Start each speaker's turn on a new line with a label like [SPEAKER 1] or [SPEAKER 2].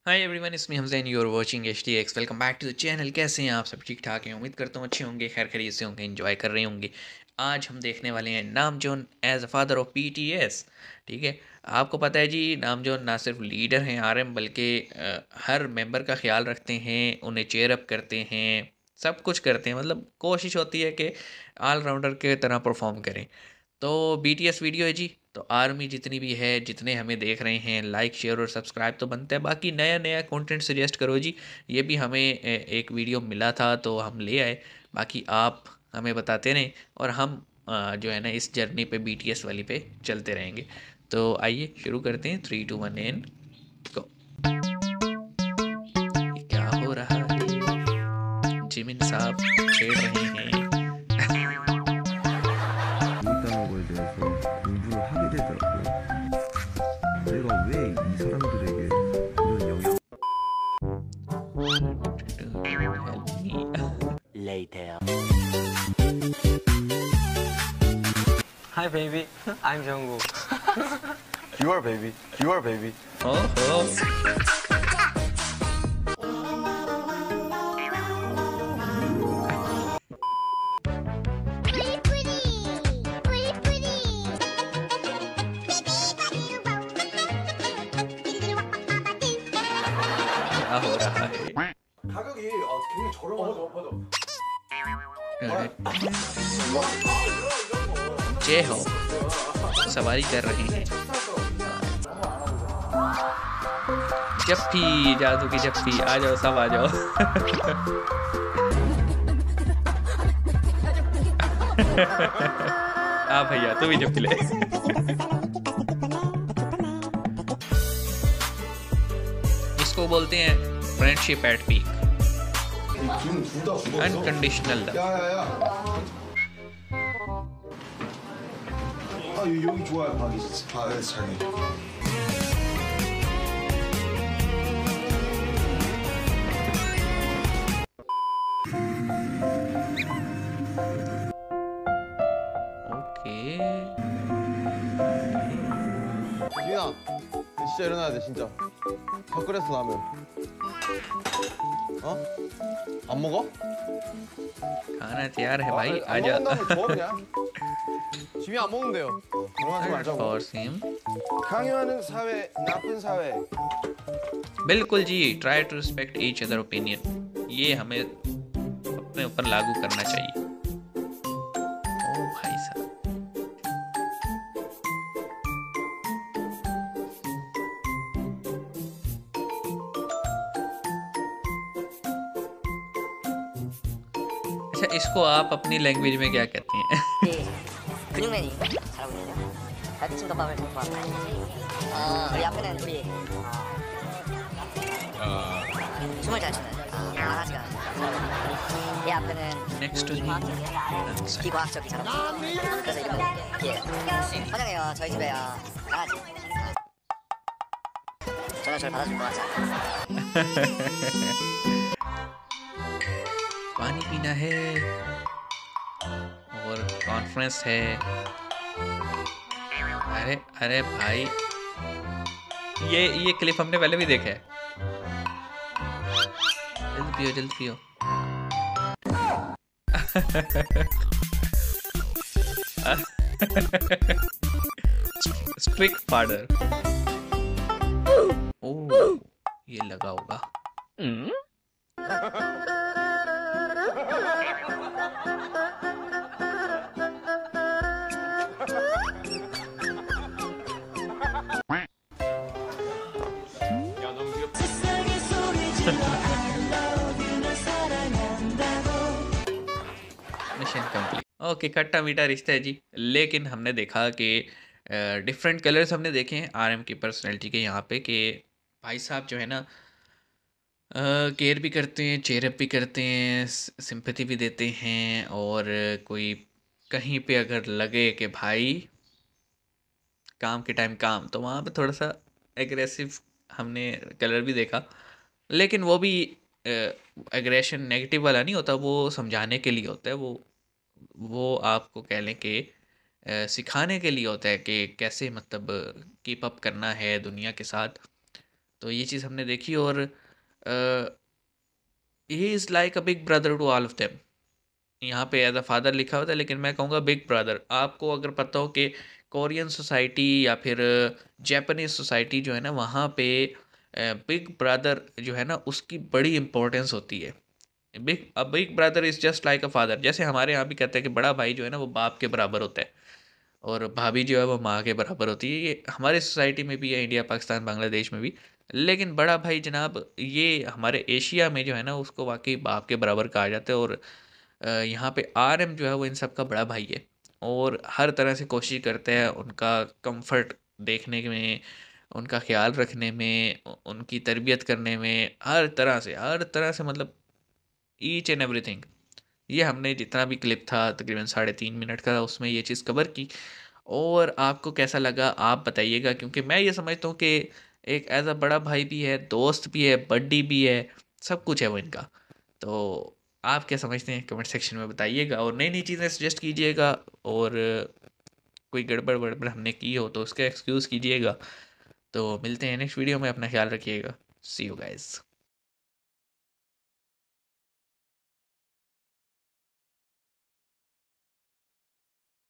[SPEAKER 1] हाय everyone, इसमें Hamzain, you are watching HTX। Welcome back to the channel. कैसे हैं आप सब? ठीक ठाक हैं, उम्मीद करता हूँ अच्छे होंगे, खैर खैरियत से होंगे, एंजॉय कर रहे होंगे। आज हम देखने वाले हैं Namjoon as a father of BTS। ठीक है, आपको पता है जी, नामजोन ना सिर्फ लीडर हैं RM, बल्कि हर मेंबर का ख्याल रखते हैं, उन्हें चेयर अप करते हैं, सब कुछ करते हैं। मतलब कोशिश होती है कि ऑलराउंडर के तरह परफॉर्म करें। तो BTS वीडियो है जी, तो आर्मी जितनी भी है, जितने हमें देख रहे हैं, लाइक शेयर और सब्सक्राइब तो बनता है। बाकी नया नया कंटेंट सजेस्ट करो जी। ये भी हमें एक वीडियो मिला था तो हम ले आए। बाकी आप हमें बताते रहें और हम जो है ना इस जर्नी पे BTS वाली पे चलते रहेंगे। तो आइए शुरू करते हैं। 3 2 1 एंड गो। क्या हो रहा है? जिमिन साहब छेड़ रहे हैं।
[SPEAKER 2] 있다는 거에 대해서 공부를 하게 되더라고요. 내가 왜 이 사람들에게 이런 영향
[SPEAKER 1] Help me.
[SPEAKER 3] Later. Hi, baby. I'm Jungkook.
[SPEAKER 4] You are baby. You are baby.
[SPEAKER 1] Oh, oh. क्या हो रहा है?
[SPEAKER 4] 가격이 굉장히 저렴하죠.
[SPEAKER 1] जय हो, सवारी कर रहे हैं। जप्पी, जादू की जप्पी, आ जाओ सब आ जाओ। आ भैया तू भी जप्पी ले। इसको बोलते हैं friendship at peak, unconditional love.
[SPEAKER 4] 야야야. 아 여기 좋아요. 방이 자기.
[SPEAKER 1] Okay.
[SPEAKER 4] 유나, 진짜 일어나야 돼 진짜. 더 끓였어 라면. 어? 안 먹어?
[SPEAKER 1] खाना तैयार है भाई, आ जा।
[SPEAKER 4] 그냥. 지미 안 먹는데요. 그러지 말자고.
[SPEAKER 1] Force him.
[SPEAKER 4] 강요하는 사회, 나쁜 사회.
[SPEAKER 1] बिल्कुल जी, try to respect each other opinion. ये हमें अपने ऊपर लागू करना चाहिए। ओ भाई साहब, अच्छा इसको आप अपनी लैंग्वेज में क्या कहते हैं?
[SPEAKER 3] 근육맨이 잘 어울리네요. 갈비찜덮밥을 좀 좋아합니다. 우리 앞에는 우리 춤을 잘 추는 강아지가 이 앞에는
[SPEAKER 1] Next to him.
[SPEAKER 3] 비과학적이잖아. 그래서 이런 환영해요. 저희 집에 강아지. 전혀 저를 받아줄 것 같지 않아요.
[SPEAKER 1] पानी पीना है और कॉन्फ्रेंस है। अरे अरे भाई, ये क्लिप हमने पहले भी देखा है। जल्दी पियो, जल्दी पियो। Strict father. ओह, ये लगा होगा। Mission complete. ओके, खट्टा मीठा रिश्ता है जी। लेकिन हमने देखा कि डिफरेंट कलर्स हमने देखे हैं RM की पर्सनैलिटी के यहाँ पे, कि भाई साहब जो है ना केयर भी करते हैं, चेयरअप भी करते हैं, सिंपैथी भी देते हैं। और कोई कहीं पे अगर लगे कि भाई काम के टाइम काम, तो वहाँ पे थोड़ा सा एग्रेसिव हमने कलर भी देखा। लेकिन वो भी एग्रेशन नेगेटिव वाला नहीं होता, वो समझाने के लिए होता है। वो आपको कह लें कि सिखाने के लिए होता है कि कैसे मतलब कीप अप करना है दुनिया के साथ। तो ये चीज़ हमने देखी और he is like a big brother to all of them. यहाँ पे एज अ फादर लिखा हुआ था, लेकिन मैं कहूँगा बिग ब्रदर। आपको अगर पता हो कि कोरियन सोसाइटी या फिर जापानीज सोसाइटी जो है ना, वहाँ पे बिग ब्रदर जो है ना उसकी बड़ी इंपॉर्टेंस होती है। Big brother is just like a father. जैसे हमारे यहाँ भी कहते हैं कि बड़ा भाई जो है ना वो बाप के बराबर होता है, और भाभी जो है वो माँ के बराबर होती है। ये हमारे सोसाइटी में भी है, इंडिया पाकिस्तान बांग्लादेश में भी। लेकिन बड़ा भाई जनाब ये हमारे एशिया में जो है ना उसको वाकई बाप के बराबर कहा जाता है। और यहाँ पे आरएम जो है वो इन सब का बड़ा भाई है, और हर तरह से कोशिश करता है उनका कंफर्ट देखने में, उनका ख्याल रखने में, उनकी तरबियत करने में, हर तरह से मतलब ईच एंड एवरीथिंग। ये हमने जितना भी क्लिप था तकरीबन 3.5 मिनट का उसमें ये चीज़ कवर की। और आपको कैसा लगा आप बताइएगा, क्योंकि मैं ये समझता हूँ कि एक एज अ बड़ा भाई भी है, दोस्त भी है, बड्डी भी है, सब कुछ है वो इनका। तो आप क्या समझते हैं कमेंट सेक्शन में बताइएगा, और नई नई चीज़ें सजेस्ट कीजिएगा। और कोई गड़बड़ वड़बड़ हमने की हो तो उसका एक्सक्यूज़ कीजिएगा। तो मिलते हैं नेक्स्ट वीडियो में, अपना ख्याल रखिएगा। See you guys.